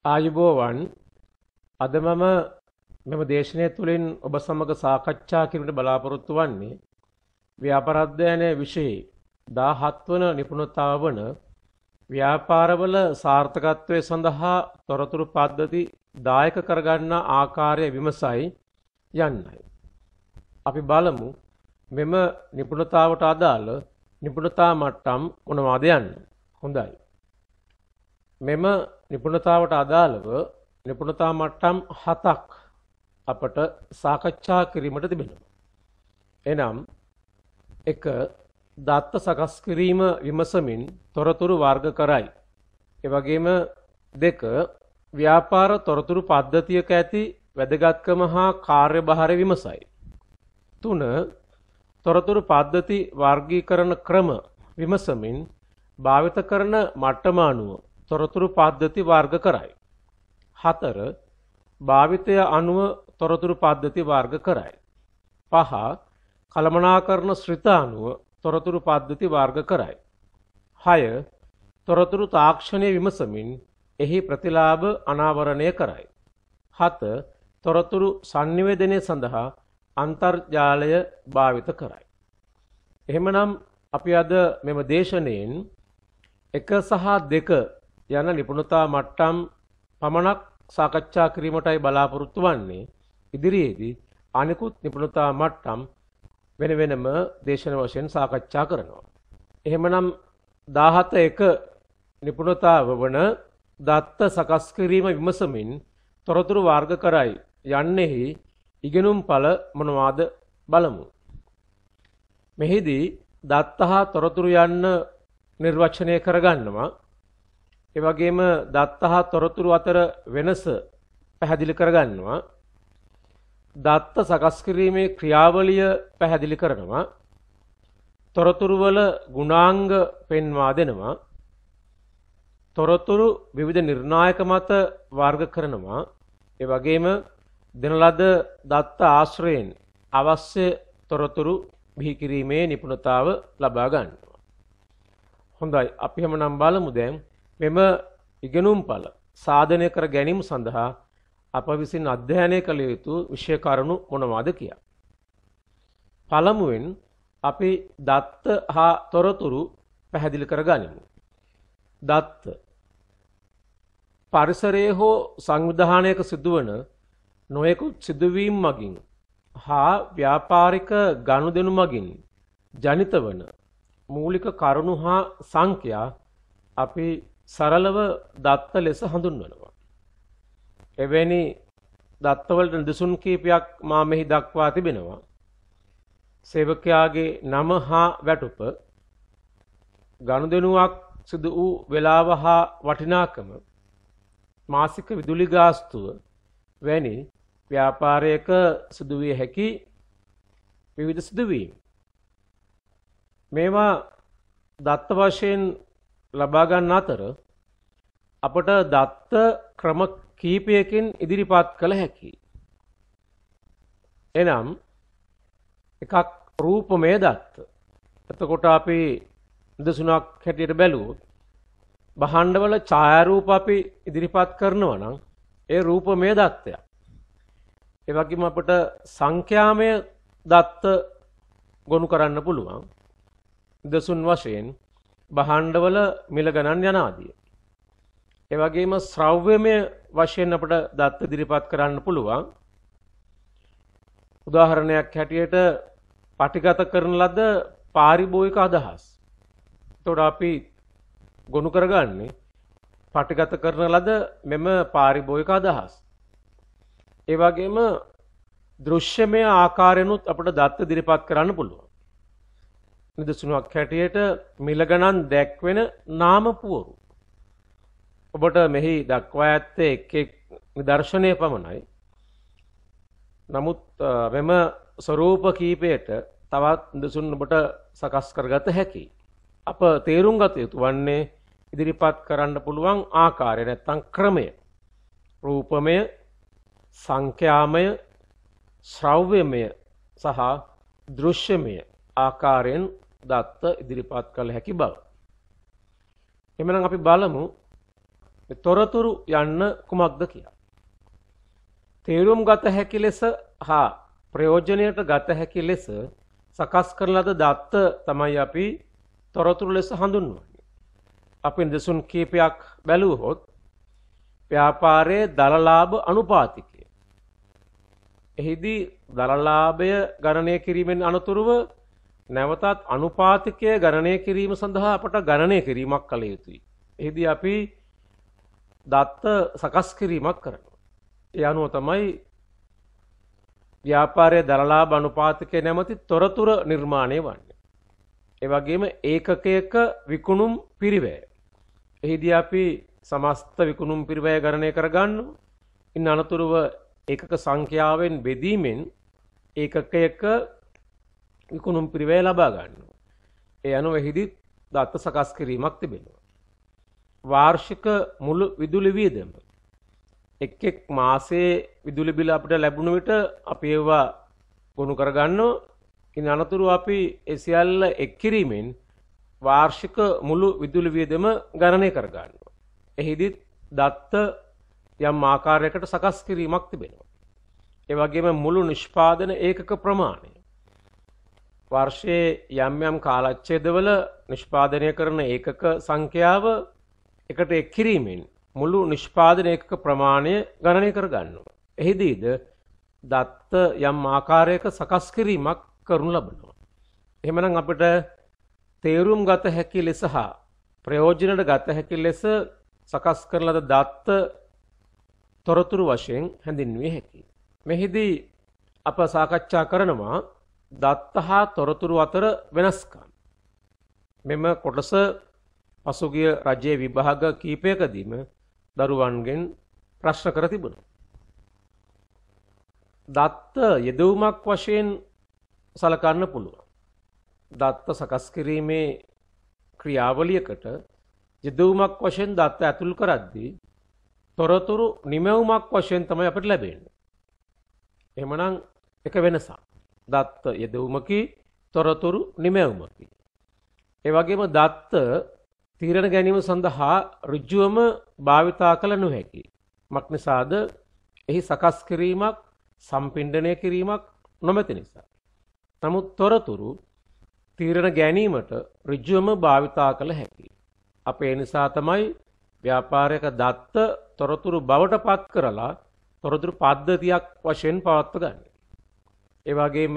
ආයුබෝවන් අද මම මෙම දේශනය තුළින් ඔබ සමග සාකච්ඡා කිරීමට බලාපොරොත්තු වන්නේ ව්‍යාපාරාධ්‍යයනය විෂයේ 17 වන නිපුණතාව වන ව්‍යාපාරවල සාර්ථකත්වය සඳහා තොරතුරු පද්ධති දායක කරගන්නා ආකාරය විමසයි යන්නයි. අපි බලමු මෙම නිපුණතාවට අදාළ නිපුණතා මට්ටම් මොනවාද යන්න. හොඳයි. මෙම නිපුණතාවට අදාළව නිපුණතා මට්ටම් 7ක් අපට සාකච්ඡා කිරීමට තිබෙනවා. එනම් 1. දත්ත සකස් කිරීම විමසමින් තොරතුරු වර්ග කරයි. ඒ වගේම 2. ව්‍යාපාර තොරතුරු පද්ධතියක ඇති වැදගත්කම හා කාර්යභාරය විමසයි. 3. තොරතුරු පද්ධති වර්ගීකරණ ක්‍රම විමසමින් භාවිත කරන මට්ටම අනුව තොරතුරු පද්ධති වර්ග කරයි. 4. භාවිතය අනුව තොරතුරු පද්ධති වර්ග කරයි. 5. කළමනාකරන ශ්‍රිත අනුව තොරතුරු පද්ධති වර්ග කරයි. 6. තොරතුරු තාක්ෂණය විමසමින් එහි ප්‍රතිලාභ අනාවරණය කරයි. 7. තොරතුරු sannivedanaය සඳහා අන්තර්ජාලය භාවිත කරයි. එහෙමනම් අපි අද මෙම දේශනයෙන් 1 සහ 2 යන නිපුණතා මට්ටම් පමණක් සාකච්ඡා කිරීමටයි බලාපොරොත්තු වන්නේ. ඉදිරියේදී අනිකුත් නිපුණතා මට්ටම් වෙන වෙනම දේශන වශයෙන් සාකච්ඡා කරනවා. එහෙමනම් 17 නිපුණතාව වන දත්ත සකස් කිරීම විමසමින් තොරතුරු වර්ග කරයි යන්නේහි ඉගෙනුම් ඵල මොනවාද බලමු. මෙහිදී දත්ත හා තොරතුරු යන්න නිර්වචනය කරගන්නවා. ඒ වගේම දත්ත හා තොරතුරු අතර වෙනස පැහැදිලි කරගන්නවා. දත්ත සකස් කිරීමේ ක්‍රියාවලිය පැහැදිලි කරනවා. තොරතුරු වල ගුණාංග පෙන්වා දෙනවා. තොරතුරු විවිධ නිර්ණායක මත වර්ග කරනවා. ඒ වගේම දෙන ලද දත්ත ආශ්‍රයෙන් අවශ්‍ය තොරතුරු බිහි කිරීමේ නිපුණතාව ලබා ගන්නවා. හොඳයි, අපි හැමනම් බලමු දැන් මෙම ඉගෙනුම් ඵල සාධනය කර ගැනීම සඳහා අප විසින් අධ්‍යයනය කළ යුතු විෂය කරුණු මොනවාද කියා. පළමුවෙන් අපි දත්ත හා තොරතුරු පැහැදිලි කර ගනිමු. දත්ත පරිසරයේ හෝ සංවිධානයක සිදුවන නොයෙකුත් සිදුවීම් මගින් හා ව්‍යාපාරික ගනුදෙනු මගින් ජනිත වන මූලික කරුණු හා සංඛ්‍යා අපි සරලව දත්ත ලෙස හඳුන්වනවා. එවැනි දත්තවලට නිදසුන් කීපයක් මා මෙහි දක්වා තිබෙනවා. සේවකයාගේ නම හා වැටුප, ගනුදෙනුවක් සිදු වූ වේලාව හා වටිනාකම, මාසික විදුලි ගාස්තුව වැනි ව්‍යාපාරයක සිදුවිය හැකි විවිධ සිදුවීම්. මේවා දත්ත වශයෙන් ලබා ගන්න අතර අපට දත්ත ක්‍රම කීපයකින් ඉදිරිපත් කළ හැකියි. එනම් එකක් රූපමය දත්ත. එතකොට අපි නිදසුනක් හැටියට බැලුවොත් භාණ්ඩවල ඡායාරූප අපි ඉදිරිපත් කරනවා නම් ඒ රූපමය දත්තයක්. ඒ වගේම අපට සංඛ්‍යාමය දත්ත ගොනු කරන්න පුළුවන්. නිදසුන් වශයෙන් භාණ්ඩවල මිල ගණන් යන ආදිය. ඒ වගේම ශ්‍රව්‍යමය වශයෙන් අපට දත්ත ඉදිරිපත් කරන්න පුළුවන්. උදාහරණයක් හැටියට පටිගත කරන ලද පාරිභෝගික අදහස්. එතකොට අපි ගොනු කරගන්නේ පටිගත කරන ලද මෙම පාරිභෝගික අදහස්. ඒ වගේම දෘශ්‍යමය ආකාරයෙන්ුත් අපට දත්ත ඉදිරිපත් කරන්න පුළුවන්. නිදසුනක් හැටියට මිල ගණන් දැක්වෙන නාම පුවරු. ඔබට මෙහි දක්වා ඇත්තේ එක් නිදර්ශනය පමණයි. නමුත් මෙම ස්වරූප කීපයට තවත් නිදසුන් ඔබට සකස් කරගත හැකියි. අප තේරුම් ගත යුතු වන්නේ ඉදිරිපත් කරන්න පුළුවන් ආකාරය නැත්නම් ක්‍රමය. රූපමය, සංඛ්‍යාමය, ශ්‍රව්‍යමය සහ දෘශ්‍යමය ආකාරයෙන් දත්ත ඉදිරිපත් කළ හැකි බව. එමනම් අපි බලමු තොරතුරු යන්න කුමක්ද කියලා. තේරුම් ගත හැකි ලෙස හා ප්‍රයෝජනයට ගත හැකි ලෙස සකස් කරන ලද දත්ත තමයි අපි තොරතුරු ලෙස හඳුන්වන්නේ. අපි නිදසුන් කීපයක් බැලුවොත් ව්‍යාපාරයේ දලලාභ අනුපාතිකය. එහිදී දලලාභය ගණනය කිරීමෙන් අනතුරුව නැවතත් අනුපාතිකය ගණනය කිරීම සඳහා අපට ගණනය කිරීමක් කළ යුතුයි. එහිදී අපි දත්ත සකස් කිරීමක් කරනවා. ඒ අනුව තමයි ව්‍යාපාරයේ දලලාභ අනුපාතිකය නැමැති තොරතුර නිර්මාණය වන්නේ. ඒ වගේම ඒකකයක විකුණුම් පිරිවැය. එහිදී අපි සමස්ත විකුණුම් පිරිවැය ගණනය කරගන්නවා. ඉන් අනතුරුව ඒකක සංඛ්‍යාවෙන් බෙදීමෙන් ඒකකයක විකුණුම් පිරිවැය ලබා ගන්නවා. ඒ අනුව එහිදී දත්ත සකස් කිරීමක් තිබෙනවා. වාර්ෂික මුළු විදුලි වියදම එක් මාසයේ විදුලි බිල අපිට ලැබුණ විට අපි ඒවා ගොනු කරගන්නවා. ඉන් අනතුරුව අපි ඒ සියල්ල එක් කිරීමෙන් වාර්ෂික මුළු විදුලි වියදම ගණනය කරගන්නවා. එහිදී දත්ත යම් ආකාරයකට සකස් කිරීමක් තිබෙනවා. ඒ වගේම මුළු නිෂ්පාදන ඒකක ප්‍රමාණය වර්ෂයේ යම් යම් කාලච්ඡේදවල නිෂ්පාදනය කරන ඒකක සංඛ්‍යාව එකට එක් කිරීමෙන් මුළු නිෂ්පාදන ඒකක ප්‍රමාණය ගණනය කර ගන්නවා. එහිදීද දත්ත යම් ආකාරයක සකස් කිරීමක් කරනු ලබනවා. එහෙමනම් අපිට තේරුම් ගත හැකි ලෙස හා ප්‍රයෝජනට ගත හැකි ලෙස සකස් කරන ලද දත්ත තොරතුරු වශයෙන් හැඳින්විය හැකියි. මෙහිදී අප සාකච්ඡා කරනවා දත්ත හා තොරතුරු අතර වෙනස්කම්. මෙම කොටස පසුගිය රජයේ විභාග කීපයකදීම දරුවන්ගෙන් ප්‍රශ්න කර තිබුණා. දත්ත යෙදවුමක් වශයෙන් සලකන්න පුළුවන්. දත්ත සකස් කිරීමේ ක්‍රියාවලියකට යෙදවුමක් වශයෙන් දත්ත ඇතුල් කරද්දී තොරතුරු නිමැවුමක් වශයෙන් තමයි අපිට ලැබෙන්නේ. එහෙමනම් එක වෙනසක්. දත්ත යෙදවුමකි තොරතුරු නිමැවුමකි. ඒ වගේම දත්ත තීරණ ගැනීම සඳහා ඍජුවම භාවිතා කළ නොහැකි. මක්නිසාද එහි සකස් කිරීමක් සම්පින්ඩනය කිරීමක් නොමැති නිසා. නමුත් තොරතුරු තීරණ ගැනීමට ඍජුවම භාවිතා කළ හැකි. අපේ නිසා තමයි ව්‍යාපාරයක දත්ත තොරතුරු බවට පත් කරලා තොරතුරු පද්ධතියක් වශයෙන් පවත්ව ගන්න. ඒ වගේම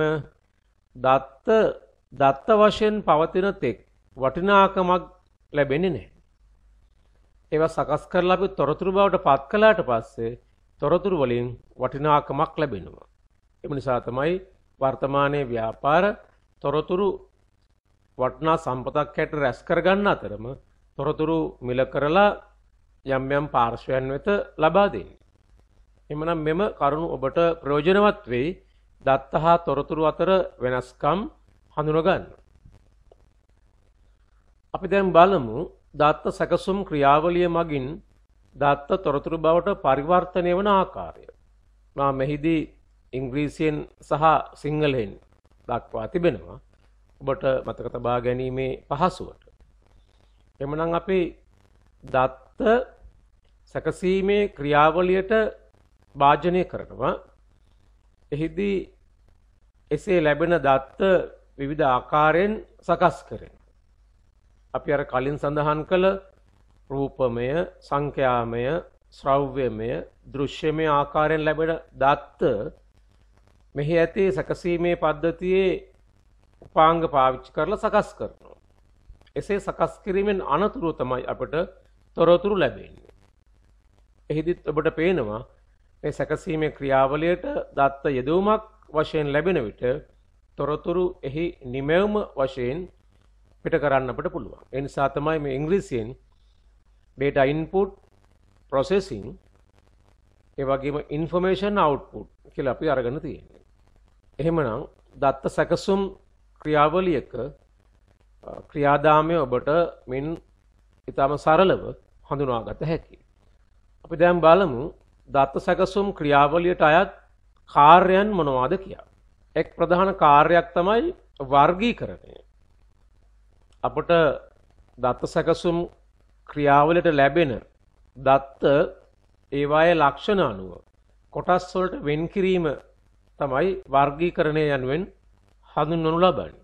දත්ත වශයෙන් පවතින තෙක් වටිනාකමක් ලැබෙන්නේ නැහැ. ඒවා සකස් කරලා අපි තොරතුරු බවට පත් කළාට පස්සේ තොරතුරු වලින් වටිනාකමක් ලැබෙනවා. ඒ නිසා තමයි වර්තමානයේ ව්‍යාපාර තොරතුරු වටිනා සම්පතක් හැට රැස් කරගන්න අතරම තොරතුරු මිල කරලා යම් යම් පාර්ශ්වයන් වෙත ලබා දෙන්නේ. එhmenan මෙම කරුණු ඔබට ප්‍රයෝජනවත් වෙයි දත්ත හා තොරතුරු අතර වෙනස්කම් හඳුනා ගන්න. අපි දැන් බලමු දත්ත සැකසුම් ක්‍රියාවලිය මගින් දත්ත තොරතුරු බවට පරිවර්තනය වන ආකාරය. මා මෙහිදී ඉංග්‍රීසියෙන් සහ සිංහලෙන් දක්වා තිබෙනවා. ඔබට මතක තබා ගැනීමේ පහසුවට. එhmenan අපි දත්ත සැකසීමේ ක්‍රියාවලියට භාජනය කරනවා. එහිදී එසේ ලැබෙන දත්ත විවිධ ආකාරයෙන් සකස් කරනවා. අපි අර කලින් සඳහන් කළ රූපමය, සංඛ්‍යාමය, ශ්‍රව්‍යමය, දෘශ්‍යමය ආකාරයෙන් ලැබෙන දත්ත මෙහි ඇති සැකසීමේ පද්ධතියේ උපාංග පාවිච්චි කරලා සකස් කරනවා. එසේ සකස් කිරීමෙන් අනතුරුව තමයි අපට තොරතුරු ලැබෙන්නේ. එහිදීත් ඔබට පේනවා මේ සැකසීමේ ක්‍රියාවලියට දත්ත යෙදවුමක් වශයෙන් ලැබෙන විට තොරතුරු එහි නිමැවුම වශයෙන් පිට කරන්න අපට පුළුවන්. ඒ නිසා තමයි මේ ඉංග්‍රීසියෙන් data input processing ඒ වගේම information output කියලා අපි අරගෙන තියෙන්නේ. එහෙමනම් දත්ත සැකසුම් ක්‍රියාවලියක ක්‍රියාදාමය ඔබට මින් ඊටම සරලව හඳුනාගත හැකියි. අපි දැන් බලමු දත්ත සැකසුම් ක්‍රියාවලියට අයත් කාර්යයන් මොනවාද කියලා. එක් ප්‍රධාන කාර්යයක් තමයි වර්ගීකරණය. අපට දත්ත සැකසුම් ක්‍රියාවලියට ලැබෙන දත්ත ඒවායේ ලක්ෂණ අනුව කොටස් වලට වෙන් කිරීම තමයි වර්ගීකරණය යනුවෙන් හඳුන්වනු ලබන්නේ.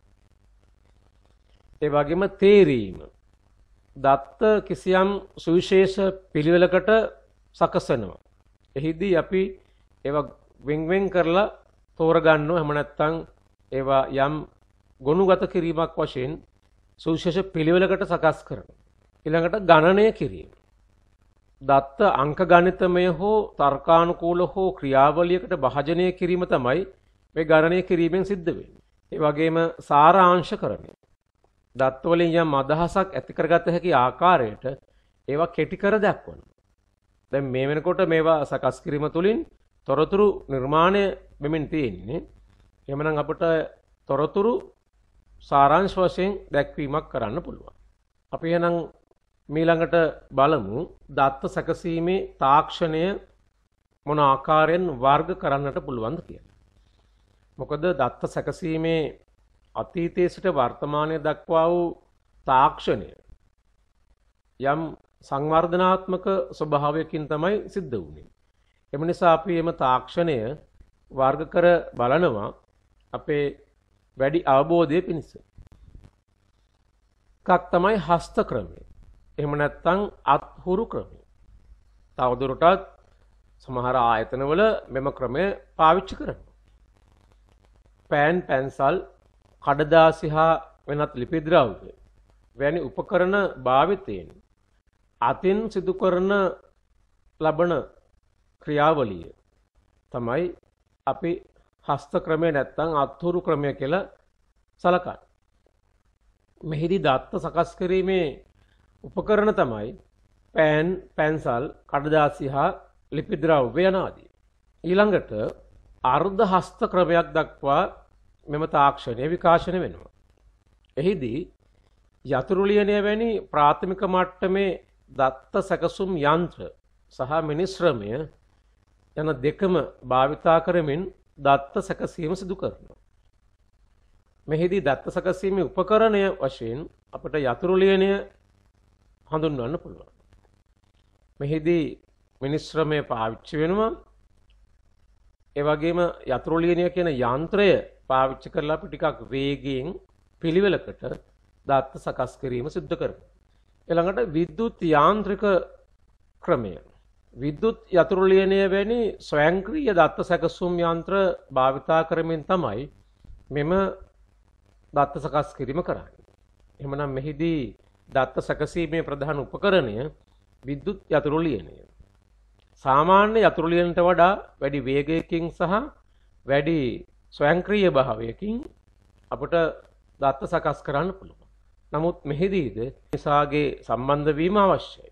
ඒ වගේම තේරීම දත්ත කිසියම් සුවිශේෂ පිළිවෙලකට සකසනවා. එහිදී අපි ඒවා වෙන් කරලා තෝරගන්නවා. එහෙම නැත්නම් ඒවා යම් ගොනුගත කිරීමක් වශයෙන් සුවිශේෂ පිළිවෙලකට සකස් කරනවා. ඊළඟට ගණනය කිරීම. දත්ත අංක ගණිතමය හෝ තර්කානුකූල හෝ ක්‍රියාවලියකට භාජනය කිරීම තමයි මේ ගණනය කිරීමෙන් සිද්ධ වෙන්නේ. ඒ වගේම සාරාංශකරණය. දත්ත වලින් යම් අදහසක් ඇති කරගත හැකි ආකාරයට ඒවා කෙටි කර දක්වනවා. දැන් මේ වෙනකොට මේවා සකස් කිරීම තුළින් තොරතුරු නිර්මාණය වෙමින් තියෙන්නේ. එහෙමනම් අපිට තොරතුරු සාරාංශ වශයෙන් දැක්වීමක් කරන්න පුළුවන්. අපි එහෙනම් ඊළඟට බලමු දත්ත සැකසීමේ තාක්ෂණය මොන ආකාරයෙන් වර්ග කරන්නට පුළුවන්ද කියලා. මොකද දත්ත සැකසීමේ අතීතයේ සිට වර්තමානය දක්වා වූ තාක්ෂණය යම් සංවර්ධනාත්මක ස්වභාවයකින් තමයි සිද්ධ වුනේ. එම නිසා අපි එම තාක්ෂණය වර්ග කර බලනවා අපේ වැඩි අවබෝධය පිණිස. එකක් තමයි හස්ත ක්‍රමය. එහෙම නැත්නම් අත්හුරු ක්‍රමය. තවදුරටත් සමහර ආයතනවල මෙම ක්‍රමය පාවිච්චි කරනවා. පෑන් පැන්සල් කඩදාසි හා වෙනත් ලිපි ද්‍රව්‍ය වැනි උපකරණ භාවිතයෙන් අතින් සිදු කරන ලබන ක්‍රියාවලිය තමයි අපි හස්ත ක්‍රමය නැත්නම් අත්හුරු ක්‍රමය කියලා සලකන්නේ. මෙහිදී දත්ත සකස් කිරීමේ උපකරණ තමයි පෑන් පැන්සල් කඩදාසි හා ලිපි ද්‍රව්‍ය යන ආදී. ඊළඟට අර්ධ හස්ත ක්‍රමයක් දක්වා මෙම තාක්ෂණය විකාශනය වෙනවා. එහිදී යතුරු ලියනය වැනි ප්‍රාථමික මට්ටමේ දත්ත සැකසුම් යන්ත්‍ර සහ මිනිස්ශ්‍රමය යන දෙකම භාවිතා කරමින් දත්ත සැකසීම සිදු කරනවා. මෙහිදී දත්ත සැකසීමේ උපකරණය වශයෙන් අපට යතුරු ලියනය හඳුන්වන්න පුළුවන්. මෙහිදී මිනිස්ශ්‍රමය පාවිච්චි වෙනවා. ඒ වගේම යතුරු ලියනය කියන යන්ත්‍රය පාවිච්චි කරලා අපි ටිකක් වේගයෙන් පිළිවෙලකට දත්ත සකස් කිරීම සිදු කරනවා. ඊළඟට විද්‍යුත් යාන්ත්‍රික ක්‍රමය. විද්‍යුත් යතුරු ලියනය වැනි ස්වයංක්‍රීය දත්ත සැකසුම් යන්ත්‍ර භාවිතා කරමින් තමයි මෙම දත්ත සකස් කිරීම කරන්නේ. එහෙමනම් මෙහිදී දත්ත සැකසීමේ ප්‍රධාන උපකරණය විද්‍යුත් යතුරු ලියනය. සාමාන්‍ය යතුරු ලියනට වඩා වැඩි වේගයකින් සහ වැඩි ස්වයංක්‍රීය භාවයකින් අපට දත්ත සකස් කරන්න පුළුවන්. නමුත් මෙහිදීද මිනිසාගේ සම්බන්ධ වීම අවශ්‍යයි.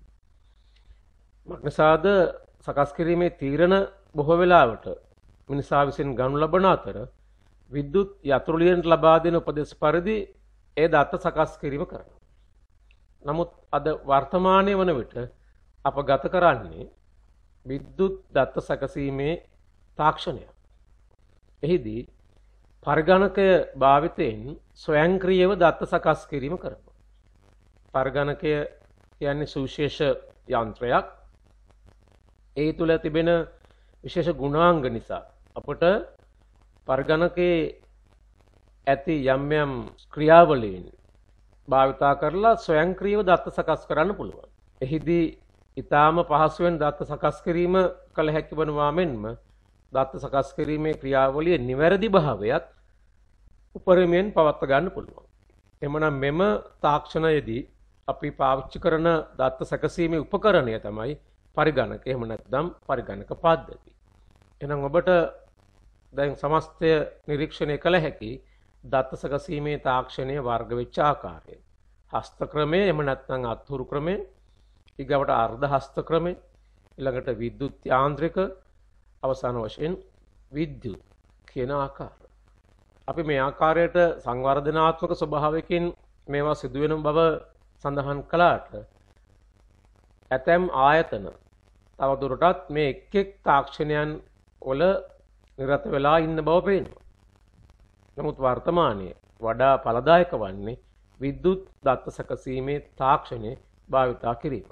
මක්නිසාද සකස් කිරීමේ තීරණ බොහෝ වෙලාවට මිනිසා විසින් ගනු ලබන අතර විද්‍යුත් යතුරු ලියනට ලබා දෙන උපදෙස් පරිදි ඒ දත්ත සකස් කිරීම කරනවා. නමුත් අද වර්තමානයේ වන විට අප ගත කරන්නේ විද්‍යුත් දත්ත සැකසීමේ තාක්ෂණය. එහිදී පරිගණකය භාවිතයෙන් ස්වයංක්‍රීයව දත්ත සකස් කිරීම කරනවා. පරිගණකය කියන්නේ සුවිශේෂ යන්ත්‍රයක්. ඒ තුළ තිබෙන විශේෂ ගුණාංග නිසා අපට පරිගණකයේ ඇති යම් යම් ක්‍රියාවලීන් භාවිතා කරලා ස්වයංක්‍රීයව දත්ත සකස් කරන්න පුළුවන්. එහිදී ඊටාම පහසුවෙන් දත්ත සකස් කිරීම කළ හැකි වනවා මෙන්ම දත්ත සකස් කිරීමේ ක්‍රියාවලියේ නිවැරදි භාවයත් උපරිමයෙන් පවත්වා ගන්න පුළුවන්. එමනම් මෙම තාක්ෂණයේදී අපි පාවිච්චි කරන දත්ත සැකසීමේ උපකරණය තමයි පරිගණක. එහෙම නැත්නම් පරිගණක පද්ධති. එහෙනම් ඔබට දැන් සමස්තය නිරීක්ෂණය කළ හැකි දත්ත සැකසීමේ තාක්ෂණයේ වර්ග වෙච්ච ආකාරය. හස්ත ක්‍රමය, එහෙම නැත්නම් අත්හුරු ක්‍රමය, ඊගවට අර්ධ හස්ත ක්‍රමය, ඊළඟට විද්‍යුත් යාන්ත්‍රික, අවසාන වශයෙන් විද්‍යුත් කියන ආකාර. අපි මේ ආකාරයට සංවර්ධනාත්මක ස්වභාවයකින් මේවා සිදුවෙන බව සඳහන් කළාට ඇතැම් ආයතන තවදුරටත් මේ එක් එක් තාක්ෂණයන් වල නිරත වෙලා ඉන්න බව පේනවා. නමුත් වර්තමානයේ වඩා ඵලදායක වන්නේ විද්‍යුත් දත්ත සැකසීමේ තාක්ෂණය භාවිතා කිරීමයි.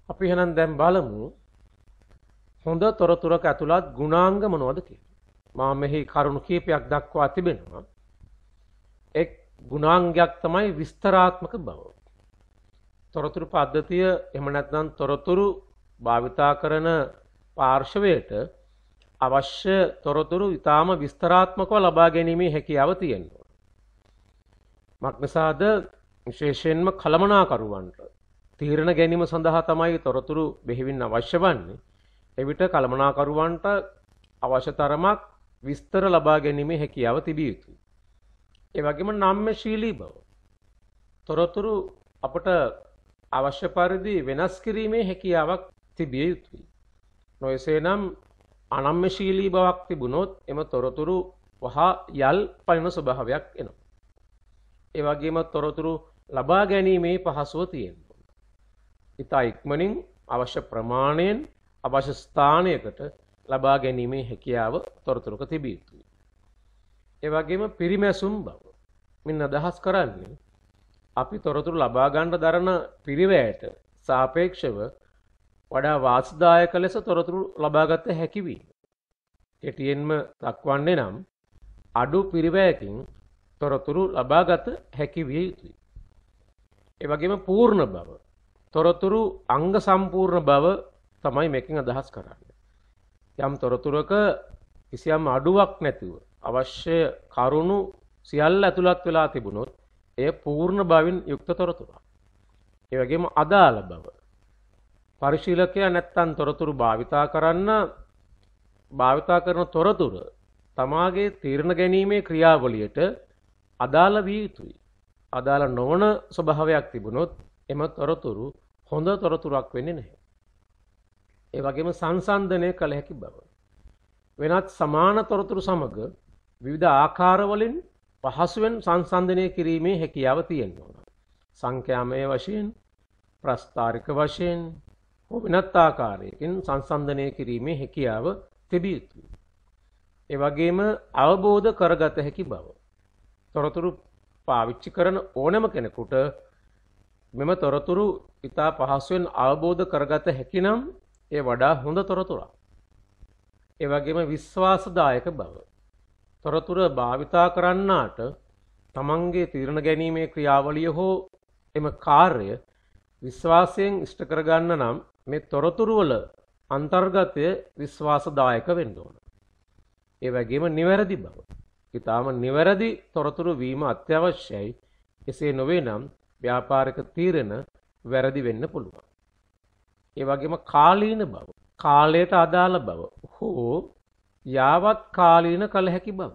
අපි එහෙනම් දැන් බලමු හොඳ තොරතුරක ඇතුළත් ගුණාංග මොනවද කියලා. මම මෙහි කරුණු කීපයක් දක්වා තිබෙනවා. එක් ගුණාංගයක් තමයි විස්තරාත්මක බව. තොරතුරු පද්ධතිය එහෙම නැත්නම් තොරතුරු භාවිතා කරන පාර්ශවයට අවශ්‍ය තොරතුරු ඉතාම විස්තරාත්මකව ලබා ගැනීමේ හැකියාව තියෙනවා. මක්නිසාද විශේෂයෙන්ම කළමනාකරුවන්ට තීරණ ගැනීම සඳහා තමයි තොරතුරු බෙහෙවින් අවශ්‍ය වන්නේ. එවිට කළමනාකරුවන්ට අවශ්‍ය තරමක් විස්තර ලබා ගැනීමේ හැකියාව තිබිය යුතුයි. ඒ වගේම නම්‍යශීලී බව. තොරතුරු අපට අවශ්‍ය පරිදි වෙනස් කිරීමේ හැකියාවක් තිබිය යුතුයි. නොයසේනම් අනම්‍යශීලී බවක් තිබුණොත් එම තොරතුරු වහා යල් පනින ස්වභාවයක් එනවා. ඒ වගේම තොරතුරු ලබා ගැනීමේ පහසුව තියෙනවා. ඉතා ඉක්මනින් අවශ්‍ය ප්‍රමාණයෙන් අවශ්‍ය ස්ථානයකට ලබා ගැනීමේ හැකියාව තොරතුරුක තිබිය යුතුයි. ඒ වගේම පිරිමැසුම් බව. මින් අදහස් කරන්නේ අපි තොරතුරු ලබා ගන්න දරන පිරිවැයට සාපේක්ෂව වඩා වාසිදායක ලෙස තොරතුරු ලබාගත හැකි වීම. කෙටියෙන්ම දක්වන්නේ නම් අඩු පිරිවැයකින් තොරතුරු ලබාගත හැකි විය යුතුයි. ඒ වගේම පූර්ණ බව. තොරතුරු අංග සම්පූර්ණ බව තමයි මේකෙන් අදහස් කරන්නේ. යම් තොරතුරක කිසියම් අඩුවක් නැතිව අවශ්‍ය කරුණු සියල්ල ඇතුළත් වෙලා තිබුණොත් එය පූර්ණ බවින් යුක්ත තොරතුරක්. ඒ වගේම අදාළ බව. පරිශීලකයා නැත්තම් තොරතුරු භාවිතා කරන තොරතුර තමාගේ තීරණ ගැනීමේ ක්‍රියාවලියට අදාළ විය යුතුයි. අදාළ නොවන ස්වභාවයක් තිබුණොත් එම තොරතුරු හොඳ තොරතුරක් වෙන්නේ නැහැ. ඒ වගේම සංසන්දනය කළ හැකි බව. වෙනත් සමාන තොරතුරු සමග විවිධ ආකාරවලින් පහසුවෙන් සංසන්දනය කිරීමේ හැකියාව තියෙනවා. සංඛ්‍යාමය වශයෙන්, ප්‍රස්තාරික වශයෙන්, වෙනත් ආකාරයකින් සංසන්දනය කිරීමේ හැකියාව තිබිය යුතුයි. ඒ වගේම අවබෝධ කරගත හැකි බව. තොරතුරු පාවිච්චි කරන ඕනෑම කෙනෙකුට මෙම තොරතුරු ඉතා පහසුවෙන් අවබෝධ කරගත හැකි නම් ඒ වඩා හොඳ තොරතුරක්. ඒ වගේම විශ්වාසදායක බව. තොරතුර භාවිතා කරන්නාට තමන්ගේ තීරණ ගැනීමේ ක්‍රියාවලිය හෝ එම කාර්ය විශ්වාසයෙන් ඉෂ්ට කරගන්න නම් මේ තොරතුරු වල අන්තර්ගතය විශ්වාසදායක වෙන්න ඕන. ඒ වගේම නිවැරදි බව. ඊටාම නිවැරදි තොරතුරු වීම අත්‍යවශ්‍යයි. එසේ නොවේ නම් ව්‍යාපාරික තීරණ වැරදි වෙන්න පුළුවන්. ඒ වගේම කාලීන බව. කාලයට අදාළ බව හෝ යාවත් කාලීන කළ හැකි බව.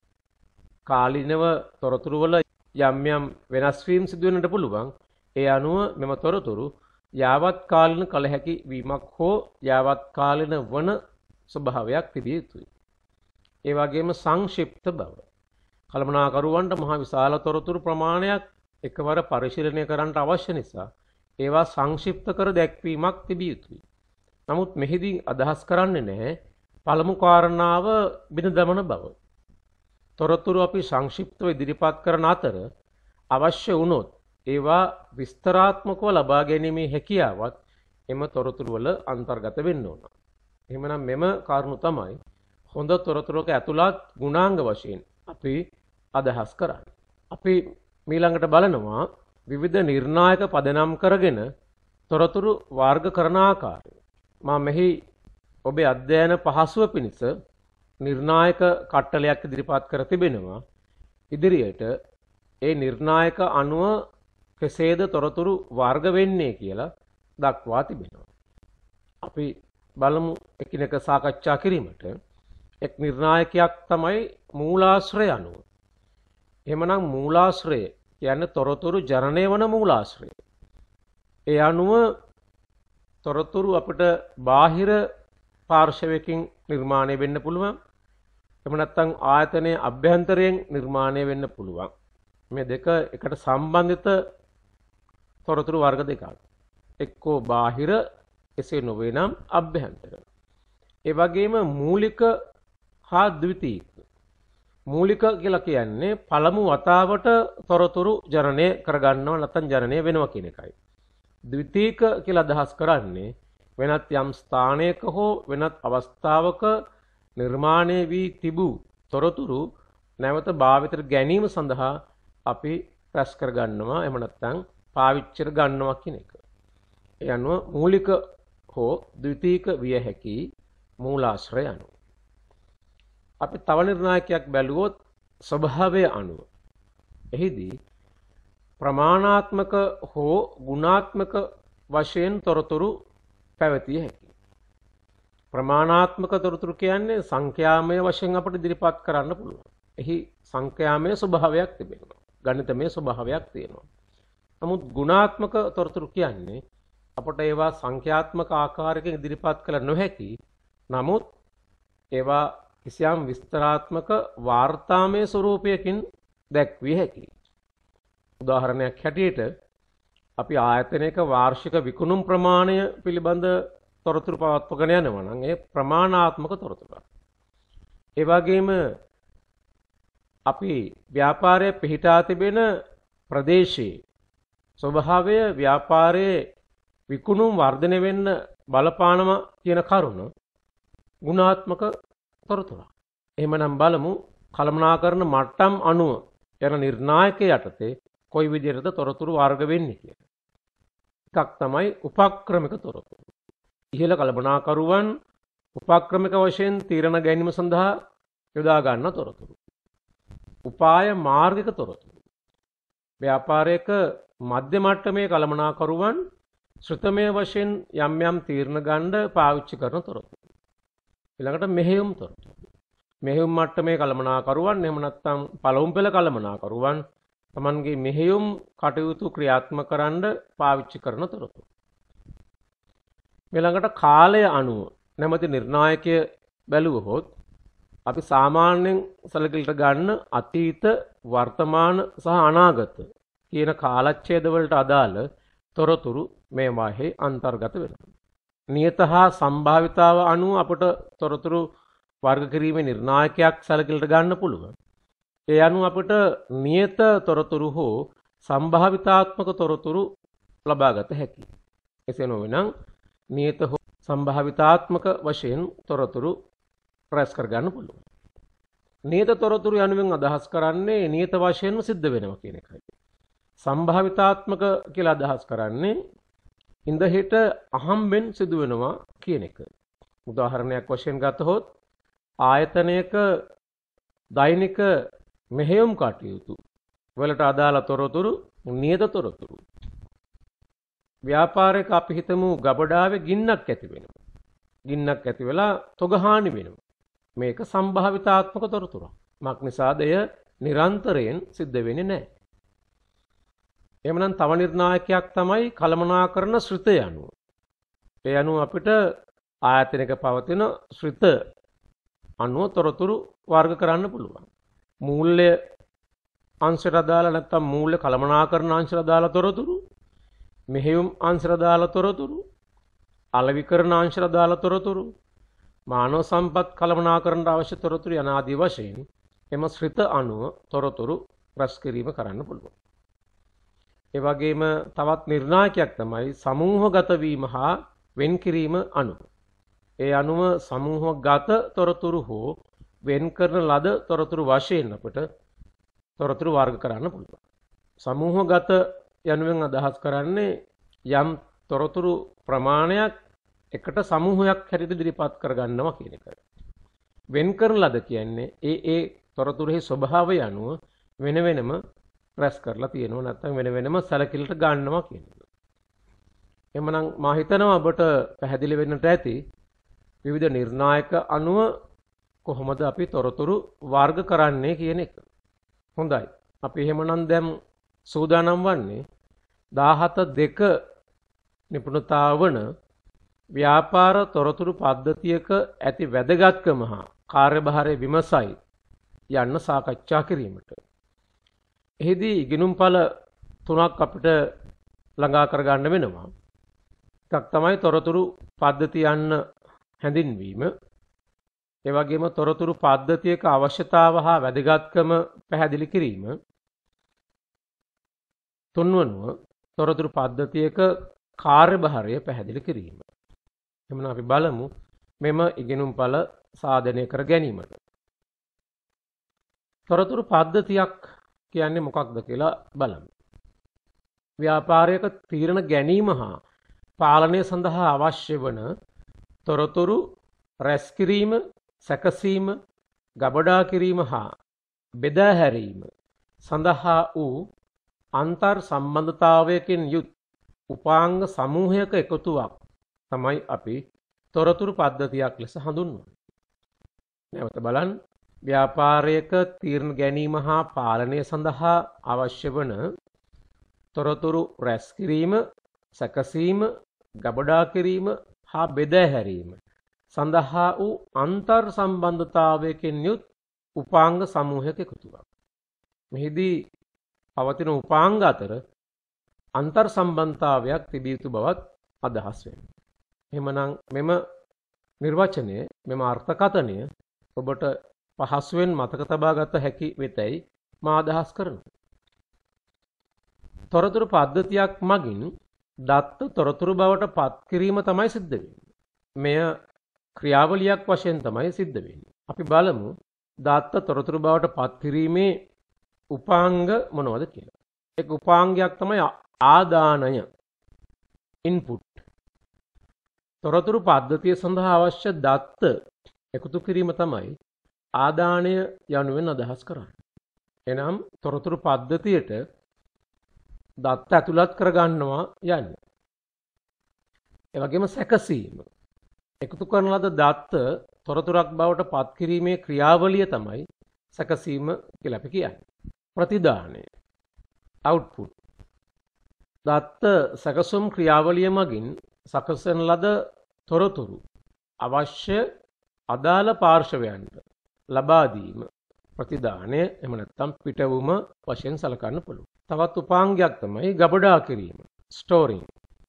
කාලීනව තොරතුරු වල යම් යම් වෙනස් වීම් සිදු වෙන්නට පුළුවන්. ඒ අනුව මෙම තොරතුරු යාවත් කාලීන කළ හැකි වීමක් හෝ යාවත් කාලීන වන ස්වභාවයක් තිබිය යුතුයි. ඒ වගේම සංක්ෂිප්ත බව. කළමනාකරුවන්ට මහ විශාල තොරතුරු ප්‍රමාණයක් එකවර පරිශීලනය කරන්නට අවශ්‍ය නිසා ඒවා සංක්ෂිප්ත කර දැක්වීමක් තිබිය යුතුයි. නමුත් මෙහිදී අදහස් කරන්නේ නැහැ පළමු කාරණාව බිඳ දමන බව. තොරතුරු අපි සංක්ෂිප්තව ඉදිරිපත් කරන අතර අවශ්‍ය වුණොත් ඒවා විස්තරාත්මකව ලබා ගැනීමේ හැකියාවත් එම තොරතුරු වල අන්තර්ගත වෙන්න ඕන. එහෙමනම් මෙම කාරණු තමයි හොඳ තොරතුරක ඇතුළත් ගුණාංග වශයෙන් අපි අදහස් කරන්නේ. අපි ඊළඟට බලනවා විවිධ නිර්ණායක පදනම් කරගෙන තොරතුරු වර්ග කරන ආකාරය. මම මෙහි ඔබේ අධ්‍යයන පහසුව පිණිස නිර්ණායක කට්ටලයක් ඉදිරිපත් කර තිබෙනවා. ඉදිරියට ඒ නිර්ණායක අනුව කෙසේද තොරතුරු වර්ග වෙන්නේ කියලා දක්වා තිබෙනවා. අපි බලමු එකිනෙක සාකච්ඡා කිරීමට. එක් නිර්ණායකයක් තමයි මූලාශ්‍රය අනුව. එහෙමනම් මූලාශ්‍රය කියන්නේ තොරතුරු ජනනය වන මූලාශ්‍රය. ඒ අනුව තොරතුරු අපිට බාහිර පාර්ශවයකින් නිර්මාණය වෙන්න පුළුවන්. එහෙම නැත්නම් ආයතනයේ අභ්‍යන්තරයෙන් නිර්මාණය වෙන්න පුළුවන්. මේ දෙක එකට සම්බන්ධිත තොරතුරු වර්ග දෙකක්. එක්කෝ බාහිර, එසේ නොවේ නම් අභ්‍යන්තර. ඒ වගේම මූලික හා ද්විතීයික. මූලික කියලා කියන්නේ පළමු වතාවට තොරතුරු ජනනය කරගන්නවා නැත්නම් ජනනය වෙනවා කියන එකයි. ද්විතීක කියලා අදහස් කරන්නේ වෙනත් යම් ස්ථානයක හෝ වෙනත් අවස්ථාවක නිර්මාණය වී තිබූ තොරතුරු නැවත භාවිතයට ගැනීම සඳහා අපි රැස් කර ගන්නවා එහෙම නැත්නම් පාවිච්චි කර ගන්නවා කියන එක. ඒ අනුව මූලික හෝ ද්විතීක විය හැකි මූලාශ්‍රය අනුව. අපි තව නිර්ණායකයක් බැලුවොත් ස්වභාවය අනුව. එහිදී ප්‍රමාණාත්මක හෝ ගුණාත්මක වශයෙන් තොරතුරු පැවතිය හැකියි. ප්‍රමාණාත්මක තොරතුරු කියන්නේ සංඛ්‍යාමය වශයෙන් අපිට ඉදිරිපත් කරන්න පුළුවන්. එහි සංඛ්‍යාමය ස්වභාවයක් තිබෙනවා. ගණිතමය ස්වභාවයක් තියෙනවා. නමුත් ගුණාත්මක තොරතුරු කියන්නේ අපට ඒවා සංඛ්‍යාත්මක ආකාරයකින් ඉදිරිපත් කළ නොහැකි. නමුත් ඒවා කිසියම් විස්තරාත්මක වාර්තාමය ස්වරූපයකින් දැක්විය හැකියි. උදාහරණයක් හැටියට අපි ආයතනයක වාර්ෂික විකුණුම් ප්‍රමාණය පිළිබඳ තොරතුරු පවත්වගෙන යනවා නම් ඒ ප්‍රමාණාත්මක තොරතුරක්. ඒ වගේම අපි ව්‍යාපාරයේ පිහිටා තිබෙන ප්‍රදේශයේ ස්වභාවය ව්‍යාපාරයේ විකුණුම් වර්ධනය වෙන්න බලපානම කියන කරුණ ගුණාත්මක තොරතුරක්. එහෙමනම් බලමු කළමනාකරන මට්ටම් අනුව යන නිර්ණායක යටතේ කොයි විදිහටද තොරතුරු වර්ග වෙන්නේ කියලා. එකක් තමයි උපක්‍රමික තොරතුරු. ඉහළ කළමනාකරුවන් උපක්‍රමික වශයෙන් තීරණ ගැනීම සඳහා යොදා ගන්න තොරතුරු. උපාය මාර්ගික තොරතුරු. ව්‍යාපාරයක මධ්‍ය මට්ටමේ කළමනාකරුවන් ශ්‍රුතමය වශයෙන් යම් යම් තීරණ ගන්න පාවිච්චි කරන තොරතුරු. ඊළඟට මෙහෙයුම් තොරතුරු. මෙහෙයුම් මට්ටමේ කළමනාකරුවන් එහෙම නැත්නම් පළවුම් පෙළ කළමනාකරුවන් තමන්ගේ මෙහෙයුම් කටයුතු ක්‍රියාත්මක කරන්න පාවිච්චි කරන තොරතුරු. ඊළඟට කාලය අනුව නැමැති නිර්ණායකය බැලුවහොත් අපි සාමාන්‍යයෙන් සැලකිලිට ගන්න අතීත වර්තමාන සහ අනාගත කියන කාලච්ඡේද වලට අදාළ තොරතුරු මේවාෙහි අන්තර්ගත වෙනවා. නියත හා සම්භාවිතාව අනුව අපට තොරතුරු වර්ග කිරීමේ නිර්ණායකයක් සැලකිලිට ගන්න පුළුවන්. ඒ අනුව අපට නියත තොරතුරු හෝ සම්භාවිතාත්මක තොරතුරු ලබා ගත හැකියි. එසේ නොවේනම් නියත හෝ සම්භාවිතාත්මක වශයෙන් තොරතුරු රැස් කර ගන්න පුළුවන්. නියත තොරතුරු යනුවෙන් අදහස් කරන්නේ නියත වශයෙන්ම සිද්ධ වෙනවා කියන එකයි. සම්භාවිතාත්මක කියලා අදහස් කරන්නේ ඉඳහිට අහම්බෙන් සිදු වෙනවා කියන එක. උදාහරණයක් වශයෙන් ගතහොත් ආයතනයක දෛනික මෙහෙයුම් කටයුතු වලට අදාළ තොරතුරු නියත තොරතුරු. ව්‍යාපාරයක අපි හිතමු ගබඩාවේ ගින්නක් ඇති වෙනවා. ගින්නක් ඇති වෙලා තොග හානි වෙනවා. මේක සම්භාවිතාත්මක තොරතුරක්. මක් නිසාද එය නිරන්තරයෙන් සිද්ධ වෙන්නේ නැහැ. එhmenan තව නිර්ණායකයක් තමයි කළමනාකරන ශ්‍රිතය අනුව. ඒ අනුව අපිට ආයතනයක පවතින ශ්‍රිත අනුව තොරතුරු වර්ග කරන්න පුළුවන්. මූල්‍ය අංශයට අදාළ නැත්නම් මූල්‍ය කළමනාකරන අංශයට අදාළ තොරතුරු, මෙහෙයුම් අංශයට අදාළ තොරතුරු, අලෙවිකරණ අංශයට අදාළ තොරතුරු, මානව සම්පත් කළමනාකරණයට අවශ්‍ය තොරතුරු යන ආදී වශයෙන් එම ශ්‍රිත අනුව තොරතුරු රැස් කිරීම කරන්න පුළුවන්. ඒ වගේම තවත් නිර්ණායකයක් තමයි සමූහගත වීම හා වෙන් කිරීම අනුව. ඒ අනුව සමූහගත තොරතුරු හෝ වෙන් කරන ලද තොරතුරු වශයෙන් අපට තොරතුරු වර්ග කරන්න පුළුවන්. සමූහගත යනුවෙන් අදහස් කරන්නේ යම් තොරතුරු ප්‍රමාණයක් එකට සමූහයක් හැටියට ඉදිරිපත් කරගන්නවා කියන එක. වෙන් කරන ලද කියන්නේ ඒ තොරතුරුෙහි ස්වභාවය අනුව වෙන වෙනම රැස් කරලා තියෙනවා නැත්නම් වෙන වෙනම සැලකිලිට ගන්නවා කියන එක. එhmenan මා හිතනවා ඔබට පැහැදිලි වෙන්නට ඇති විවිධ නිර්ණායක අනුව කොහොමද අපි තොරතුරු වර්ග කරන්නේ කියන එක. හොඳයි. අපි එහෙමනම් දැන් සූදානම් වන්නේ 17.2 නිපුණතාව වන ව්‍යාපාර තොරතුරු පද්ධතියක ඇති වැදගත්කම හා කාර්යභාරය විමසයි යන්න සාකච්ඡා කිරීමට. එහිදී ඉගෙනුම්ඵල තුනක් අපිට ළඟා කරගන්න වෙනවා. එකක් තමයි තොරතුරු පද්ධතිය යන්න හැඳින්වීම. ඒ වගේම තොරතුරු පද්ධතියක අවශ්‍යතාව හා වැදගත්කම පැහැදිලි කිරීම. තුන්වනුව තොරතුරු පද්ධතියක කාර්යභාරය පැහැදිලි කිරීම. එhmenan අපි බලමු මෙම ඉගෙනුම්ඵල සාධනය කර ගැනීමට. තොරතුරු පද්ධතියක් කියන්නේ මොකක්ද කියලා බලමු. ව්‍යාපාරයක තීරණ ගැනීම හා පාලනය සඳහා අවශ්‍ය වන තොරතුරු රැස් කිරීම, සැකසීම, ගබඩා කිරීම හා බෙදා හැරීම සඳහා වූ අන්තර් සම්බන්ධතාවයකින් යුත් උපාංග සමූහයක එකතුවක් තමයි අපි තොරතුරු පද්ධතියක් ලෙස හඳුන්වන්නේ. නැවත බලන්න. ව්‍යාපාරයක තීරණ ගැනීම හා පාලනය සඳහා අවශ්‍ය වන තොරතුරු රැස් කිරීම, සැකසීම, ගබඩා කිරීම හා බෙදා හැරීම සඳහා වූ අන්තර් සම්බන්ධතාවයකින් යුත් උපාංග සමූහයක එකතුවක්. මෙහිදී පවතින උපාංග අතර අන්තර් සම්බන්ධතාවයක් තිබිය යුතු බවත් අදහස් වෙනවා. එහෙමනම් මෙම නිර්වචනය, මෙම අර්ථකථනය ඔබට පහසුවෙන් මතක තබා ගත හැකි වෙතයි මා අදහස් කරනවා. තොරතුරු පද්ධතියක් මගින් දත්ත තොරතුරු බවට පත් කිරීම තමයි සිද්ධ වෙන්නේ. මෙය ක්‍රියාවලියක් වශයෙන් තමයි සිද්ධ වෙන්නේ. අපි බලමු දත්ත තොරතුරු බවට පත් කිරීමේ උපාංග මොනවද කියලා. එක් උපාංගයක් තමයි ආදානය, ඉන්පුට්. තොරතුරු පද්ධතිය සඳහා අවශ්‍ය දත්ත එකතු කිරීම තමයි ආදානය යනුවෙන් අදහස් කරන්නේ. එනම් තොරතුරු පද්ධතියට දත්ත ඇතුළත් කරගන්නවා යන්නේ. ඒ වගේම සැකසීම. එකතු කරන ලද දත්ත තොරතුරක් බවට පත් කිරීමේ ක්‍රියාවලිය තමයි සැකසීම කියලා අපි කියන්නේ. ප්‍රතිදානය, output. දත්ත සැකසුම් ක්‍රියාවලිය මගින් සකසන ලද තොරතුරු අවශ්‍ය අදාළ පාර්ශවයන්ට ලබා දීම ප්‍රතිදානය, එහෙම නැත්නම් පිටවුම වශයෙන් සලකන්න පුළුවන්. තවත් උපාංගයක් තමයි ගබඩා කිරීම, ස්ටෝරිං.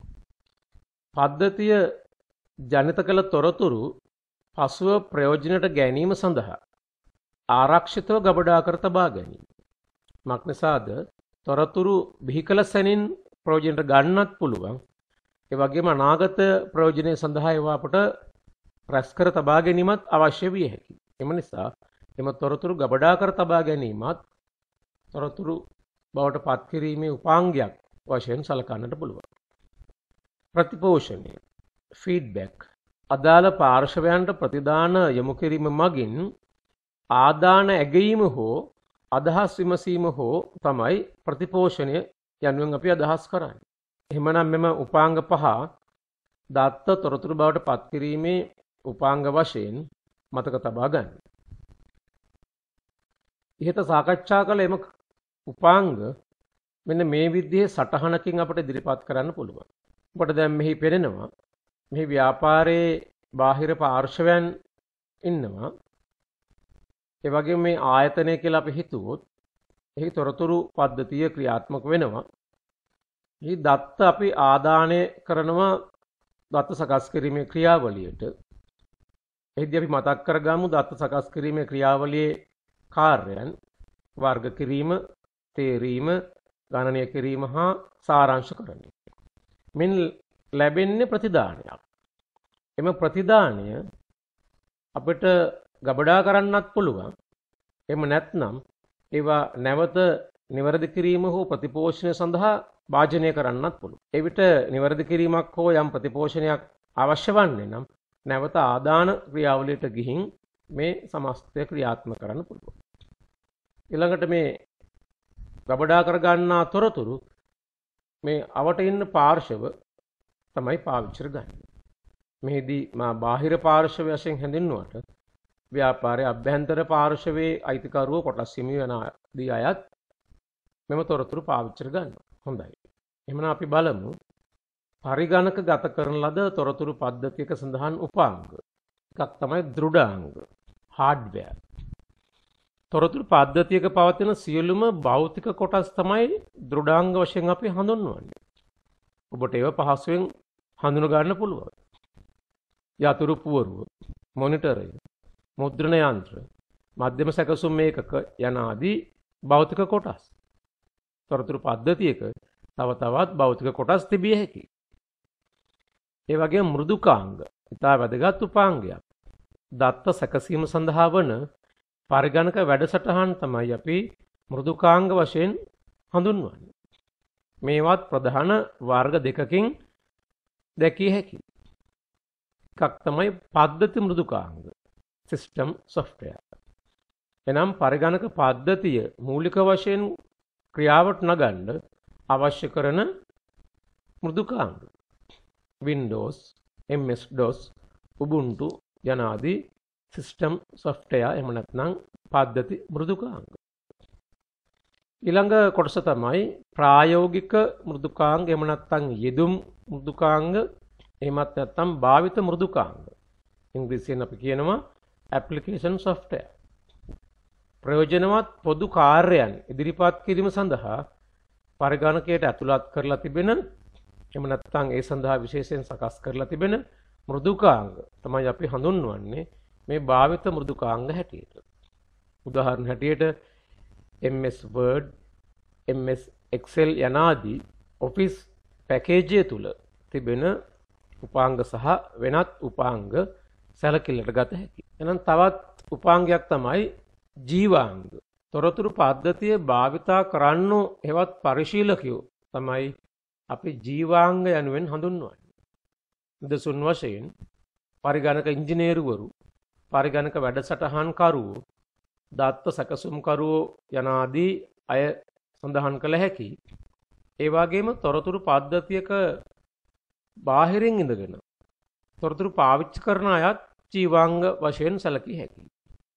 පද්ධතිය ජනිත කළ තොරතුරු පසුව ප්‍රයෝජනයට ගැනීම සඳහා ආරක්ෂිතව ගබඩා කර තබා ගැනීම. මක් නිසාද තොරතුරු බිහි කළ සැනින් ප්‍රයෝජනයට ගන්නත් පුළුවන්. ඒ වගේම අනාගත ප්‍රයෝජනය සඳහා ඒවා අපට රැස් කර තබා ගැනීමත් අවශ්‍ය විය හැකියි. එම නිසා එම තොරතුරු ගබඩා කර තබා ගැනීමත් තොරතුරු බවට පත් කිරීමේ උපාංගයක් වශයෙන් සලකන්නට පුළුවන්. ප්‍රතිපෝෂණය, ෆීඩ්බැක්. අදාළ පාර්ශවයන්ට ප්‍රතිදාන යොමු කිරීම මගින් ආදාන ඇගීම හෝ අදහස් විමසීම හෝ තමයි ප්‍රතිපෝෂණය යනුවෙන් අපි අදහස් කරන්නේ. එහෙමනම් මෙම උපාංග පහ දත්ත තොරතුරු බවට පත් කිරීමේ උපාංග වශයෙන් මතක තබා ගන්න. ඉහත සාකච්ඡා කළ එම උපාංග මෙන්න මේ විදිහේ සටහනකින් අපට ඉදිරිපත් කරන්න පුළුවන්. ඔබට දැන් මෙහි පෙනෙනවා මේ ව්‍යාපාරයේ බාහිර පාර්ශවයන් ඉන්නවා. ඒ වගේම මේ ආයතනය කියලා අපි හිතුවොත් එහි තොරතුරු පද්ධතිය ක්‍රියාත්මක වෙනවා. මේ දත්ත අපි ආදානය කරනවා දත්ත සකස් කිරීමේ ක්‍රියාවලියට. එහිදී අපි මතක් කරගමු දත්ත සකස් කිරීමේ ක්‍රියාවලියේ කාර්යයන්: වර්ග කිරීම, තේරීම, ගණනය කිරීම හා සාරාංශකරණය. මෙන් ලැබෙන්නේ ප්‍රතිදානයක්. එම ප්‍රතිදානය අපිට ගබඩා කරන්නත් පුළුවන්. එහෙම නැත්නම් ඒවා නැවත නිවැරදි කිරීම හෝ ප්‍රතිපෝෂණය සඳහා භාජනය කරන්නත් පුළුවන්. එවිට නිවැරදි කිරීමක් හෝ යම් ප්‍රතිපෝෂණයක් අවශ්‍ය වන්නේ නම් නැවත ආදාන ක්‍රියාවලියට ගිහින් මේ සමස්තය ක්‍රියාත්මක කරන්න පුළුවන්. ඊළඟට මේ ගබඩා කර ගන්නා තොරතුරු මේ අවට ඉන්න පාර්ශව තමයි පාවිච්චි කරගන්නේ. මෙහිදී මා බාහිර පාර්ශවය වශයෙන් හැඳින්වුවට ව්‍යාපාරයේ අභ්‍යන්තර පාර්ශවයේ අයිතිකරුවෝ කොටස් හිමි වෙන දී අයත් මෙම තොරතුරු පාවිච්චි කර ගන්නවා. හොඳයි. එහෙනම් අපි බලමු පරිගණක ගත කරන ලද තොරතුරු පද්ධතියක සඳහන් උපාංග. එකක් තමයි දෘඩාංග, හાર્ඩ්වෙයාර්. තොරතුරු පද්ධතියක පවතින සියලුම භෞතික කොටස් තමයි දෘඩාංග වශයෙන් අපි හඳුන්වන්නේ. ඔබට ඒව පහසුවෙන් හඳුන ගන්න පුළුවන්. යතුරු පුවරුව, මොනිටරය, මුද්‍රණ යන්ත්‍ර, මධ්‍යම සැකසුම් මේකක යන ආදී භෞතික කොටස්. තොරතුරු පද්ධතියක තව තවත් භෞතික කොටස් තිබිය හැකියි. ඒ වගේම මෘදුකාංග ඉතා වැදගත් උපාංගයක්. දත්ත සැකසීම සඳහා වන පරිගණක වැඩසටහන් තමයි අපි මෘදුකාංග වශයෙන් හඳුන්වන්නේ. මේවත් ප්‍රධාන වර්ග දෙකකින් දැකිය හැකියි. එකක් තමයි පද්ධති මෘදුකාංග සිස්ටම් software. එනම් පරිගණක පද්ධතිය මූලික වශයෙන් ක්‍රියාවට නගන්න අවශ්‍ය කරන මෘදුකාංග. Windows, MS-DOS, Ubuntu යනාදී සිස්ටම් software එහෙම නැත්නම් පද්ධති මෘදුකාංග. ඊළඟ කොටස තමයි ප්‍රායෝගික මෘදුකාංග එහෙම නැත්නම් යෙදුම් මෘදුකාංග එහෙමත් නැත්නම් භාවිත මෘදුකාංග. ඉංග්‍රීසියෙන් අපි කියනවා application software. ප්‍රයෝජනවත් පොදු කාර්යයන් ඉදිරිපත් කිරීම සඳහා පරිගණකයට ඇතුළත් කරලා තිබෙන එහෙම නැත්නම් ඒ සඳහා විශේෂයෙන් සකස් කරලා තිබෙන මෘදුකාංග තමයි අපි හඳුන්වන්නේ මේ භාවිත මෘදුකාංග හැටියට. උදාහරණ හැටියට MS Word, MS Excel යනාදී ඔෆිස් පැකේජය තුල තිබෙන උපාංග සහ වෙනත් උපාංග සැලකිල්ලට ගත හැකියි. එහෙනම් තවත් උපාංගයක් තමයි ජීවාංග. තොරතුරු පද්ධතිය භාවිතා කරන්නෝ හෙවත් පරිශීලකයෝ තමයි අපි ජීවාංග යනුවෙන් හඳුන්වන්නේ. නිදසුන් වශයෙන් පරිගණක ඉංජිනේරුවරු, පරිගණක වැඩසටහන්කරුවෝ, දත්ත සැකසුම්කරුවෝ යනාදී අය සඳහන් කළ හැකි. ඒ වගේම තොරතුරු පද්ධතියක බාහිරින් ඉඳගෙන තොරතුරු පාවිච්චි කරන අයත් ජීවාංග වශයෙන් සැලකිය හැකියි.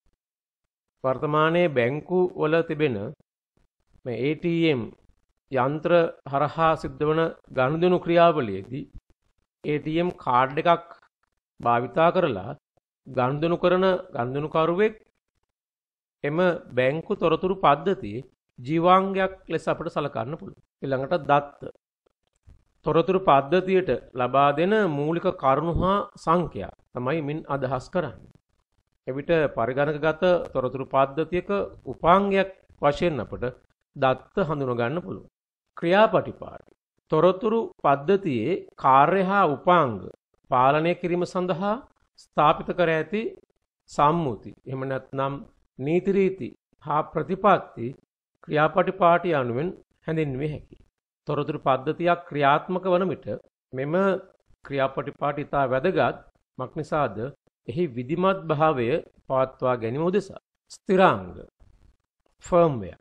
වර්තමානයේ බැංකු වල තිබෙන මේ ATM යන්ත්‍ර හරහා සිද්ධ වන ගනුදෙනු ක්‍රියාවලියේදී ATM කාඩ් එකක් භාවිතා කරලා ගනුදෙනු කරන ගනුදෙනුකරුවෙක් එම බැංකු තොරතුරු පද්ධතියේ ජීවාංගයක් ලෙස අපට සලකන්න පුළුවන්. ඊළඟට දත්ත තොරතුරු පද්ධතියට ලබා දෙන මූලික කරුණු හා සංඛ්‍යා තමයි මින් අදහස් කරන්නේ. එවිට පරිගණකගත තොරතුරු පද්ධතියක උපාංගයක් වශයෙන් අපට දත්ත හඳුනා ගන්න පුළුවන්. ක්‍රියාපටිපාටි තොරතුරු පද්ධතියේ කාර්ය හා උපාංග පාලනය කිරීම සඳහා ස්ථාපිත කර ඇති සම්මුති එහෙම නැත්නම් නීති රීති හා ප්‍රතිපත්ති ක්‍රියාපටිපාටි යනුවෙන් හැඳින්විය හැකියි. තොරතුරු පද්ධතියක් ක්‍රියාත්මක වන විට මෙම ක්‍රියාපටිපාටි ඉතා වැදගත් මක්නිසාද එහි විධිමත් භාවය පවත්වා ගැනීම උදෙසා. ස්ථිරාංග ෆර්ම්වෙයාර්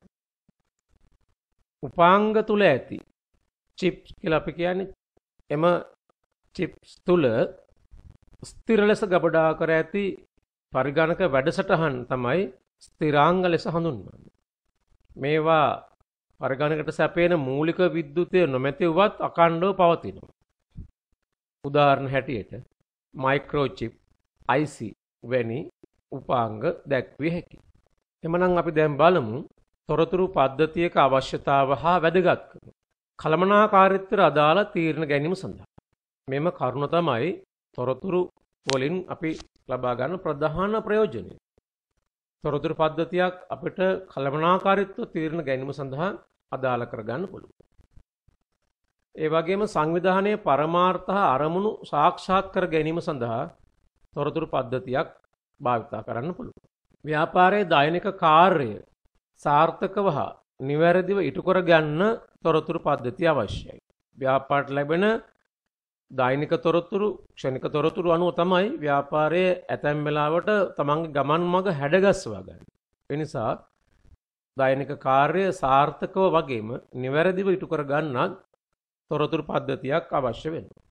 උපාංග තුල ඇති චිප්ස් කියලා අපි කියන්නේ එම චිප්ස් තුල ස්ථිර ලෙස ගබඩා කර ඇති පරිගණක වැඩසටහන් තමයි ස්ථිරාංග ලෙස හඳුන්වන්නේ. මේවා පරිගණකයට සැපේන මූලික විද්‍යුතය නොමැතිවත් අඛණ්ඩව පවතිනවා. උදාහරණ හැටියට මයික්‍රෝචිප්, IC වැනි උපාංග දැක්විය හැකියි. එමනම් අපි දැන් බලමු තොරතුරු පද්ධතියක අවශ්‍යතාව හා වැදගත්කම. කළමනාකාරීත්වයට අදාළ තීරණ ගැනීම සඳහා මෙම කරුණ තමයි තොරතුරු වලින් අපි ලබා ගන්න ප්‍රධාන ප්‍රයෝජනය. තොරතුරු පද්ධතියක් අපිට කළමනාකාරීත්ව තීරණ ගැනීම සඳහා අදාළ කරගන්න පුළුවන්. ඒ වගේම සංවිධානයේ පරමාර්ථ හා අරමුණු සාක්ෂාත් කර ගැනීම සඳහා තොරතුරු පද්ධතියක් භාවිතා කරන්න පුළුවන්. ව්‍යාපාරයේ දෛනික කාර්ය සාර්ථකව හා නිවැරදිව ඉටු කර ගන්න තොරතුරු පද්ධතිය අවශ්‍යයි. ව්‍යාපාරයට ලැබෙන දෛනික තොරතුරු, ක්ෂණික තොරතුරු අනුව තමයි ව්‍යාපාරයේ ඇතැම් වෙලාවට තමන්ගේ ගමන් මඟ හැඩගස්වා ගන්න. ඒ නිසා දෛනික කාර්ය සාර්ථකව වගේම නිවැරදිව ඉටු කර ගන්නත් තොරතුරු පද්ධතියක් අවශ්‍ය වෙනවා.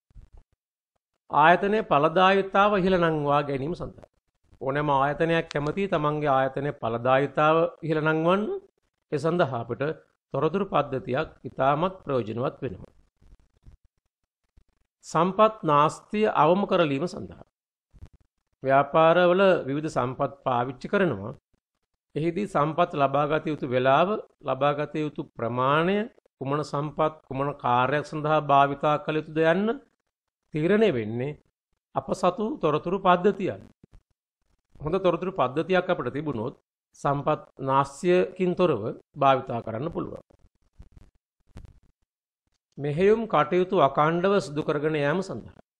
ආයතනයේ ඵලදායීතාව ඉහළ නංවා ගැනීම සඳහා ඕනෑම ආයතනයක් කැමති තමන්ගේ ආයතනයේ ඵලදායීතාව ඉහළ නංවන්න ඒ සඳහා අපිට තොරතුරු පද්ධතියක් ඉතාමත් ප්‍රයෝජනවත් වෙනවා. සම්පත් නාස්තිය අවම කරලීම සඳහා ව්‍යාපාරවල විවිධ සම්පත් පාවිච්චි කරනවා. එහිදී සම්පත් ලබාගත යුතු වේලාව, ලබාගත යුතු ප්‍රමාණය, කුමන සම්පත් කුමන කාර්යයක් සඳහා භාවිතා කළ යුතුද යන්න තීරණය වෙන්නේ අප සතු තොරතුරු පද්ධතියයි. හොඳ තොරතුරු පද්ධතියක් අපිට තිබුණොත් සම්පත් නාස්තියකින් තොරව භාවිතා කරන්න පුළුවන්. මෙහෙයුම් කටයුතු අඛණ්ඩව සිදු කරගෙන යාම සඳහා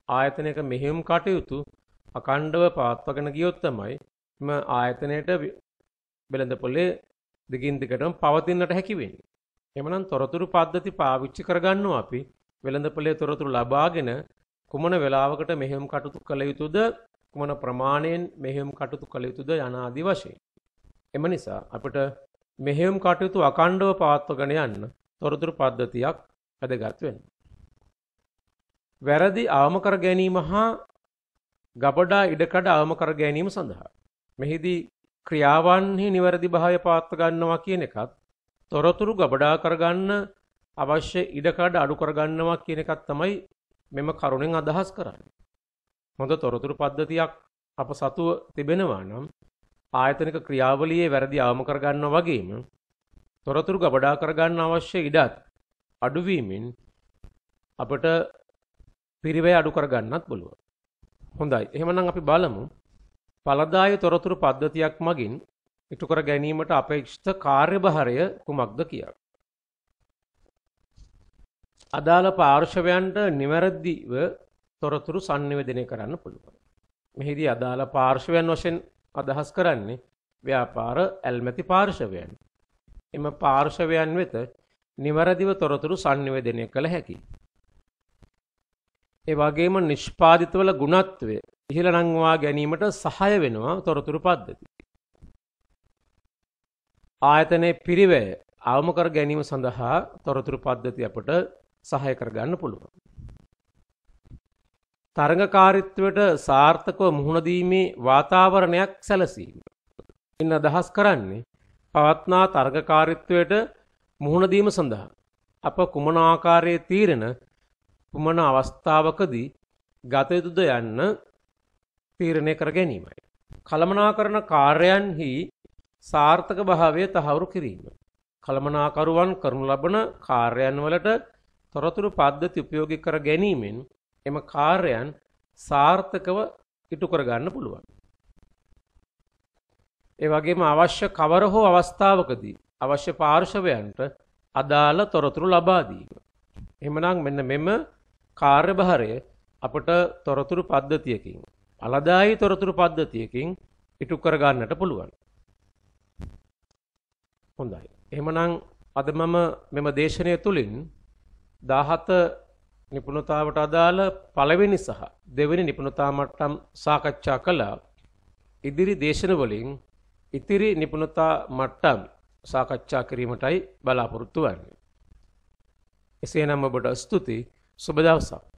ආයතනයක මෙහෙයුම් කටයුතු අඛණ්ඩව පවත්වාගෙන ගියොත් තමයි එම ආයතනයට වෙළඳපොලේ දිගින් දිගටම පවතින්නට හැකි වෙන්නේ. එhmenan තොරතුරු පද්ධති පාවිච්චි කරගන්නවා අපි වෙළඳපොලේ තොරතුරු ලබාගෙන කුමන වේලාවකට මෙහෙයුම් කටයුතු කළ යුතුද, කුමන ප්‍රමාණයෙන් මෙහෙයුම් කටයුතු කළ යුතුද යන ආදී වශයෙන්. එම නිසා අපිට මෙහෙයුම් කටයුතු අඛණ්ඩව පවත්වාගෙන යන්න තොරතුරු පද්ධතියක් වැදගත් වෙනවා. වැරදි අවම කර ගැනීම හා ගබඩා ඉඩකඩ අවම කර ගැනීම සඳහා මෙහිදී ක්‍රියාවන්හි නිවැරදි භාවය පවත්වා ගන්නවා කියන එකත් තොරතුරු ගබඩා කරගන්න අවශ්‍ය ඉඩකඩ අඩු කරගන්නවා කියන එකත් තමයි මෙම කරුණෙන් අදහස් කරන්නේ. හොඳ තොරතුරු පද්ධතියක් අප සතුව තිබෙනවා නම් ආයතනික ක්‍රියාවලියේ වැරදි අවම කරගන්නවා වගේම තොරතුරු ගබඩා කරගන්න අවශ්‍ය ඉඩත් අඩුවීමෙන් අපට පිරිවැය අඩු කරගන්නත් පුළුවන්. හොඳයි. එහෙමනම් අපි බලමු ඵලදායී තොරතුරු පද්ධතියක් මගින් ඉටු කර ගැනීමට අපේක්ෂිත කාර්යභාරය කුමක්ද කියලා. අදාළ පාර්ශවයන්ට නිවැරදිව තොරතුරු sannivedanaya කරන්න පුළුවන්. මෙහිදී අදාළ පාර්ශවයන් වශයෙන් අදහස් කරන්නේ ව්‍යාපාර ඇල්මැති පාර්ශවයන්. එම පාර්ශවයන් වෙත නිවැරදිව තොරතුරු sannivedanaya කළ හැකියි. ඒ වගේම නිෂ්පාදිතවල ගුණත්වය ඉහළ නංවා ගැනීමට සහාය වෙනවා තොරතුරු පද්ධති. ආයතනයේ පිරිවැය අවම කර ගැනීම සඳහා තොරතුරු පද්ධති අපට සහාය කර ගන්න පුළුවන්. තරඟකාරීත්වයට සාර්ථකව මුහුණ දීමේ වාතාවරණයක් සැලසීම. ඉන් අදහස් කරන්නේ පවත්නා තරඟකාරීත්වයට මුහුණ දීම සඳහා අප කුමන ආකාරයේ තීරණ කුමන අවස්ථාවකදී ගත යුතුද යන්න තීරණය කර ගැනීමයි. කළමනාකරණ කාර්යයන්හි සාර්ථක භාවය තහවුරු කිරීම. කළමනාකරුවන් කරනු ලබන කාර්යයන් වලට තොරතුරු පද්ධති උපයෝගී කර ගැනීමෙන් එම කාර්යයන් සාර්ථකව ඉටු කර ගන්න පුළුවන්. ඒ වගේම අවශ්‍ය කවර හෝ අවස්ථාවකදී අවශ්‍ය පාර්ශවයන්ට අදාළ තොරතුරු ලබා දීම. එහෙමනම් මෙන්න මෙම කාර්යභාරය අපට තොරතුරු පද්ධතියකින් ඵලදායී තොරතුරු පද්ධතියකින් ඉටු කර ගන්නට පුළුවන්. හොඳයි. එහෙමනම් අද මම මෙම දේශනය තුලින් 17 නිපුණතාවට අදාළ පළවෙනි සහ දෙවෙනි නිපුණතා මට්ටම් සාකච්ඡා කළා. ඉදිරි දේශන වලින් ඉතිරි නිපුණතා මට්ටම් සාකච්ඡා කිරීමටයි බලාපොරොත්තු වෙන්නේ. එසේනම් ඔබට ස්තුතියි. සුබ දවසක්.